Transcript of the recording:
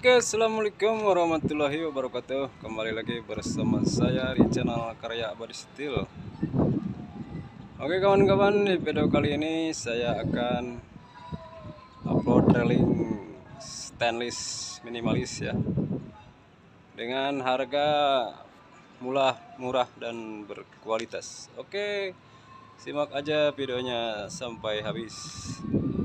Oke, assalamualaikum warahmatullahi wabarakatuh. Kembali lagi bersama saya di channel Karya Abadi Steel. Oke kawan-kawan, di video kali ini saya akan upload railing stainless minimalis ya, dengan harga murah dan berkualitas. Oke, simak aja videonya sampai habis.